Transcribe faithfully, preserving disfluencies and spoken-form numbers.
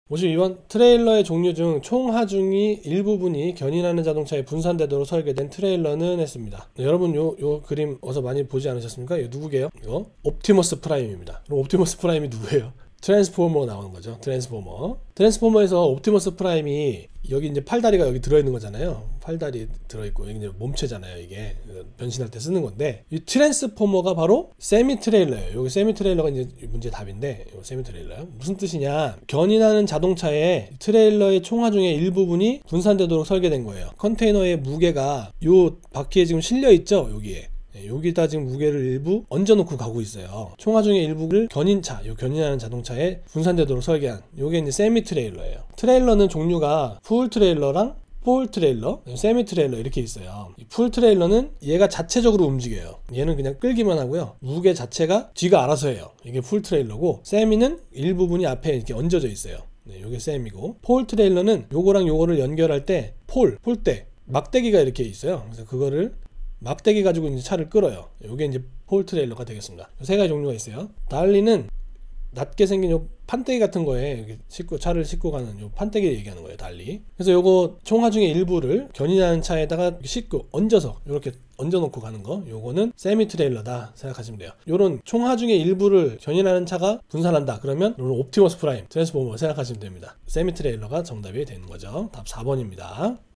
오십이 번 트레일러의 종류 중 총하중이 일부분이 견인하는 자동차에 분산되도록 설계된 트레일러는 했습니다. 네, 여러분 요, 요 그림 어서 많이 보지 않으셨습니까? 이거 누구게요? 이거 옵티머스 프라임입니다. 그럼 옵티머스 프라임이 누구예요? 트랜스포머 나오는 거죠. 트랜스포머. 트랜스포머에서 옵티머스 프라임이 여기 이제 팔다리가 여기 들어있는 거잖아요. 팔다리 들어있고 여기 이제 몸체잖아요. 이게 변신할 때 쓰는 건데 이 트랜스포머가 바로 세미 트레일러예요. 여기 세미 트레일러가 이제 문제 답인데 이 세미 트레일러요. 무슨 뜻이냐? 견인하는 자동차에 트레일러의 총하중의 일부분이 분산되도록 설계된 거예요. 컨테이너의 무게가 요 바퀴에 지금 실려 있죠. 여기에. 여기다 지금 무게를 일부 얹어놓고 가고 있어요. 총하중의 일부를 견인차, 요 견인하는 자동차에 분산되도록 설계한 요게 이제 세미 트레일러예요. 트레일러는 종류가 풀 트레일러랑 폴 트레일러, 세미 트레일러 이렇게 있어요. 이 풀 트레일러는 얘가 자체적으로 움직여요. 얘는 그냥 끌기만 하고요. 무게 자체가 뒤가 알아서 해요. 이게 풀 트레일러고, 세미는 일부분이 앞에 이렇게 얹어져 있어요. 네, 요게 세미고, 폴 트레일러는 요거랑 요거를 연결할 때 폴, 폴대, 막대기가 이렇게 있어요. 그래서 그거를 막대기 가지고 이제 차를 끌어요. 요게 이제 폴 트레일러가 되겠습니다. 세 가지 종류가 있어요. 달리는 낮게 생긴 요 판때기 같은 거에 싣고 차를 싣고 가는 요 판때기를 얘기하는 거예요. 달리. 그래서 요거 총하중의 일부를 견인하는 차에다가 싣고 얹어서 이렇게 얹어 놓고 가는 거, 요거는 세미 트레일러다 생각하시면 돼요. 요런 총하중의 일부를 견인하는 차가 분산한다 그러면 요런 옵티머스 프라임, 트랜스포머 생각하시면 됩니다. 세미 트레일러가 정답이 되는 거죠. 답 사 번입니다